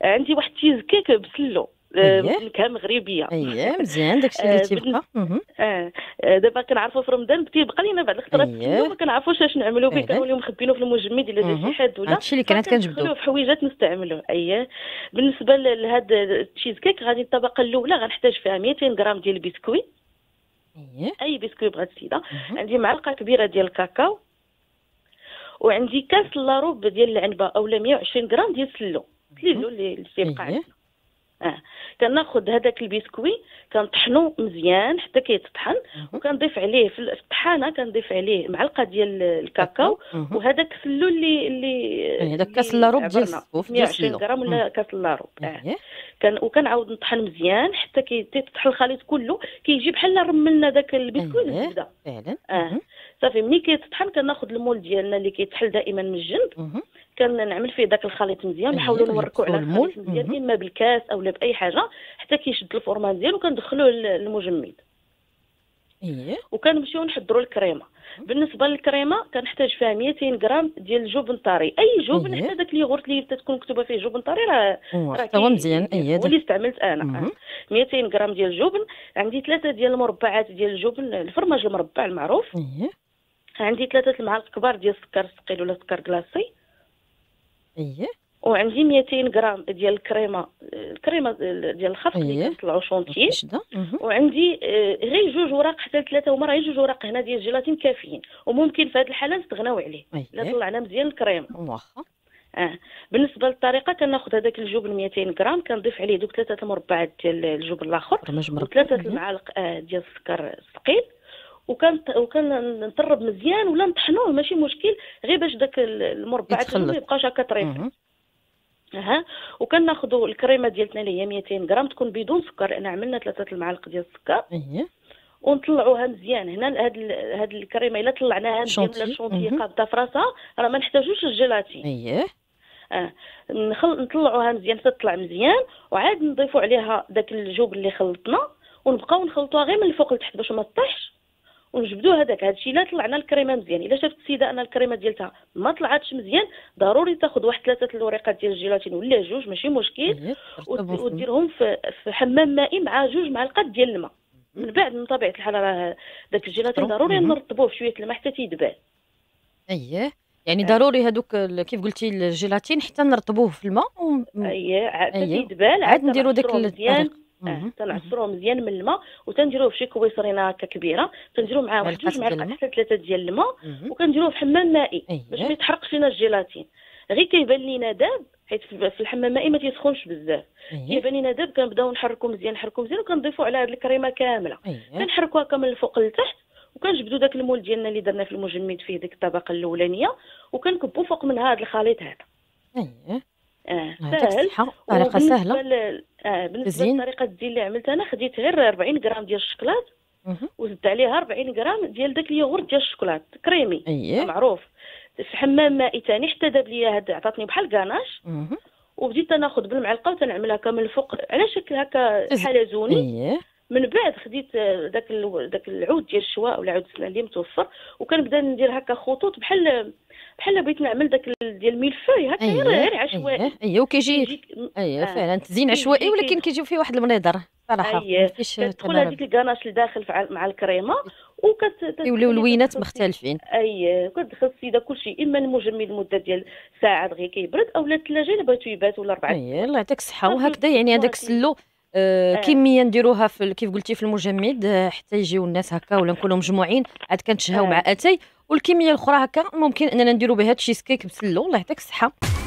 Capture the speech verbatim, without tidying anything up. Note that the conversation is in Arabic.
عندي واحد تشيز كيك بسلو، آه، اييه نكهه مغربيه. اييه مزيان داكشي اللي آه، تيبقى. اها. اه آه، دابا كنعرفوا في رمضان تيبقى لينا بعض الخطرات السلو اييه ما كنعرفوش اش نعملوا به، فعلا. كنوليو مخبينه في المجمد الا جا شي اها حد ولا، هادشي اللي كانت كنجبدو. فكندخلوه في حويجات نستعملوه. اييه. بالنسبه ل- لهاد التشيز كيك، غادي الطبقه الاولى غنحتاج فيها مئتين غرام ديال البسكويت، اييه. اي بسكوي بغات السيده. اها. عندي معلقه كبيره ديال الكاكاو، وعندي كاس لاروب ديال العنبه اولا مئة وعشرين غرام ديال السلو، اها. سليلو اللي اللي تيبقى اييه. عندنا. اه كناخذ هذاك البسكوي كنطحنو مزيان حتى كيتطحن، اها. وكنضيف عليه في الطحانه كنضيف عليه معلقه ديال كاكاو. الكاكاو، اها. وهذاك السلو اللي اللي يعني داك كاس اللي اللاروب ديال عبرنا السقوف ديال مئة وعشرين السلو. غرام أمم. ولا كاس اللاروب. اه اييه. كان وكنعاود نطحن مزيان حتى كيتطحن الخليط كله، كيجي بحال رملنا داك البسكويت اييه بالزبده. فعلا. اه اها. صافي ملي كيتطحن كناخذ المول ديالنا اللي كيتحل دائما من الجنب، اها. كنعمل فيه داك الخليط مزيان، اييه نحاولوا نوركوا كنلبسوه على المول. الخليط مزيان اها. اما بالكاس اولا باي حاجه حتى كيشد الفورمه مزيان، وكندخلوه للمجمد اييه. وكنمشيو نحضروا الكريمه. بالنسبه للكريمه كنحتاج فيها مئتين غرام ديال الجبن طري، اي جبن، اييه حتى داك اليogurt اللي تكون مكتوبه فيه جبن طري راه هو راه حتى هو مزيان. كي اييه هو داك. اللي استعملت انا. آه. اها. مئتين غرام ديال الجبن. عندي ثلاثه ديال المربعات ديال الجبن، الفرماج المربع المعروف. اييه. عندي ثلاثه المعالق كبار ديال السكر ثقيل ولا سكر كلاصي. اييه. وعندي مئتين غرام ديال الكريمه، الكريمه ديال الخفق اللي اييه كنطلعوا شونتيي. مفيش دا. اها. وعندي آه، غير جوج وراق حتى ثلاثه ومره غير جوج وراق هنا ديال الجيلاتين كافيين، وممكن في هذه الحاله نستغناو عليه الا اييه طلعنا مزيان الكريمه. واخا. اه بالنسبه للطريقه كناخذ هذاك الجبن مئتين غرام، كنضيف عليه دوك ثلاثه المربعات ديال الجبن الاخر فرماج مربى. وثلاثه اييه. المعالق آه، ديال السكر الثقيل، وكان وكنطرب مزيان ولا نطحنوه ماشي مشكل، غير باش داك المربعات ما يتخلط. يبقاش هكا طريف. اها. اها وكناخذوا الكريمه ديالتنا اللي هي مئتين غرام، تكون بدون سكر لان عملنا ثلاثه المعالق ديال السكر، اييه. ونطلعوها مزيان. هنا هاد ال- هاد الكريمه الا طلعناها مزيان ولا شونتي. الشونتي اها. قابضه في راسها راه ما نحتاجوش الجيلاتين. اييه. اه نخل... نطلعوها مزيان حتى تطلع مزيان، وعاد نضيفوا عليها داك الجبن اللي خلطنا، ونبقاو نخلطوها غير من الفوق لتحت باش ما تطيحش، ونجبدوا هذاك. هادشي الا طلعنا الكريمه مزيان. الا شافت السيده ان الكريمه ديالتها ما طلعتش مزيان، ضروري تاخذ واحد ثلاثه الورقات ديال الجيلاتين ولا جوج ماشي مشكل، اييه وت- ترتبهم في الماء. وديرهم في في حمام مائي مع جوج معلقات ديال الماء. من بعد من طبيعه الحال راه داك الجيلاتين تفطروا. ضروري اها. نرطبوه في شويه الماء حتى تيدبل. اييه يعني اه ضروري هادوك ال- كيف قلتي الجيلاتين حتى نرطبوه في الماء و... م- اييه عاد حتى اييه تيدبل، عاد عاد نديرو ديك تنعصروه مزيان. الطريقه. اه اها. اها. تنعصروه مزيان من الماء، وتنديروه في شي كويصرينه هكا كبيره، تنديرو معاه واحد معلقات جوج ديال معلقات الماء. حتى ثلاثه ديال الماء، اها. وكنديروه في حمام مائي باش ما اييه. يتحرقش لينا الجيلاتين. غير كيبان لينا داب، حيت في في الحمام المائي ما تيسخنش بزاف، اييه. كيبان لينا داب كنبداو نحركو مزيان نحركو مزيان، وكنضيفوا على هاد الكريمه كامله، اييه. كنحركو هكا من الفوق لتحت، وكنجبدوا داك المول ديالنا اللي درنا في المجمد فيه ديك الطبقه الاولانيه، وكنكبوا فوق من هذا الخليط هذا. اييه اه يعطيك ساهل. الصحه طريقه وبالنسبه سهله. ل... آه بالنسبه تزيين. لطريقه الزين اللي عملت انا، خديت غير أربعين غرام ديال الشكلاط، اها. وزدت عليها أربعين غرام ديال داك اليogurt ديال الشكلاط كريمي اييه. معروف، في حمام مائي ثاني حتى داب ليا هذا، عطاتني بحال كاناش، اها. وبديت ناخذ بالمعلقه وتنعملها هكا من الفوق على شكل هكا تز... حلزوني. اييه. من بعد خديت آه، داك ال... داك العود ديال الشواء ولا عود السنان اللي متوفر، وكنبدا ندير هكا خطوط بحال بحال بغيت نعمل داك ال- ديال الملفاي هكا، غير اييه. غير عشوائي. اييه اييه وكيجي. كيجيك اييه اه فعلا تزيين عشوائي، كيجي ولكن كيدخل. كيجيو فيه واحد المنظر صراحه ما اي فيش كتدخل تمارا. هذيك الكناش لداخل فع- مع الكريمه، يوليو وكتخلي لوينات كتدخل السيده. مختلفين. اي كتدخل السيده كلشي، اما المجمد لمده ديال ساعات غير كيبرد، اولا الثلاجه الا بغيتو يبات ولا اربعه اييه ايام. الله يعطيك الصحه. صافي وهكذا يعني هذاك صافي. السلو آه اه كميه نديروها في ال- كيف قلتي في المجمد آه حتى يجيو الناس هكا ولا نكونوا مجموعين عاد كنتشهاو مع اه اتاي. والكميه الاخرى هكا ممكن اننا نديرو بها تشيز كيك بسلو. الله يعطيك الصحه.